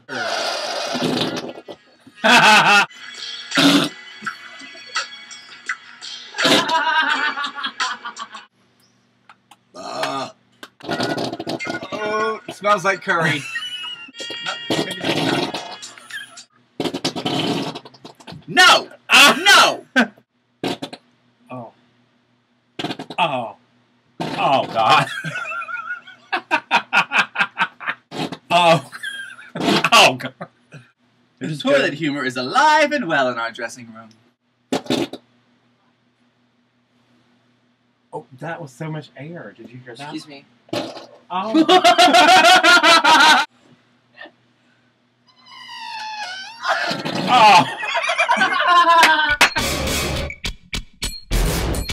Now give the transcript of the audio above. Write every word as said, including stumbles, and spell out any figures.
uh. Oh, smells like curry. No! No! Oh. Oh. Oh, God. Oh. Oh, God. The toilet humor is alive and well in our dressing room. Oh, that was so much air. Did you hear that? Excuse me. Oh. Oh.